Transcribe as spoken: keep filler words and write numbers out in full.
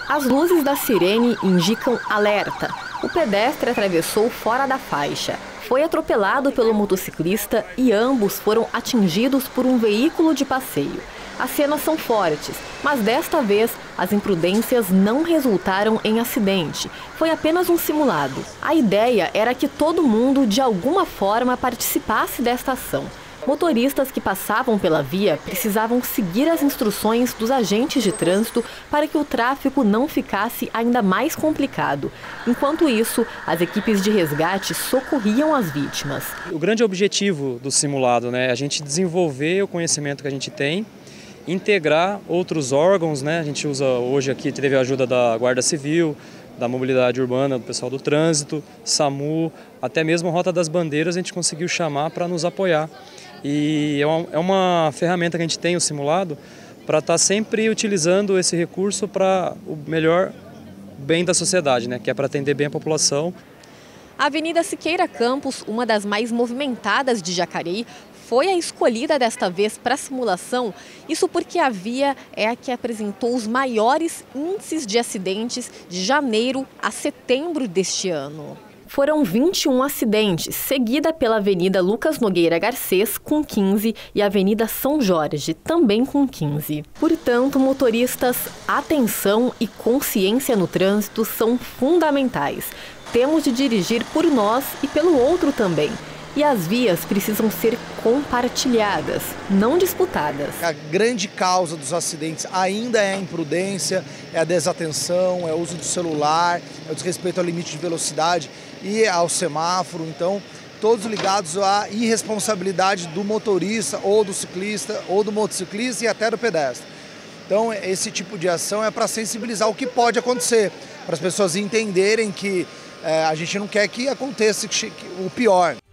As luzes da sirene indicam alerta. O pedestre atravessou fora da faixa. Foi atropelado pelo motociclista e ambos foram atingidos por um veículo de passeio. As cenas são fortes, mas desta vez as imprudências não resultaram em acidente. Foi apenas um simulado. A ideia era que todo mundo, de alguma forma, participasse desta ação. Motoristas que passavam pela via precisavam seguir as instruções dos agentes de trânsito para que o tráfego não ficasse ainda mais complicado. Enquanto isso, as equipes de resgate socorriam as vítimas. O grande objetivo do simulado, né, é a gente desenvolver o conhecimento que a gente tem, integrar outros órgãos, né? A gente usa hoje aqui, teve a ajuda da Guarda Civil, da mobilidade urbana, do pessoal do trânsito, SAMU, até mesmo a Rota das Bandeiras a gente conseguiu chamar para nos apoiar. E é uma, é uma ferramenta que a gente tem, o simulado, para estar sempre utilizando esse recurso para o melhor bem da sociedade, né? Que é para atender bem a população. A Avenida Siqueira Campos, uma das mais movimentadas de Jacareí, foi a escolhida desta vez para a simulação, isso porque a via é a que apresentou os maiores índices de acidentes de janeiro a setembro deste ano. Foram vinte e um acidentes, seguida pela Avenida Lucas Nogueira Garcês, com quinze, e a Avenida São Jorge, também com quinze. Portanto, motoristas, atenção e consciência no trânsito são fundamentais. Temos de dirigir por nós e pelo outro também. E as vias precisam ser compartilhadas, não disputadas. A grande causa dos acidentes ainda é a imprudência, é a desatenção, é o uso do celular, é o desrespeito ao limite de velocidade e ao semáforo. Então, todos ligados à irresponsabilidade do motorista, ou do ciclista, ou do motociclista e até do pedestre. Então, esse tipo de ação é para sensibilizar o que pode acontecer, para as pessoas entenderem que é, a gente não quer que aconteça o pior.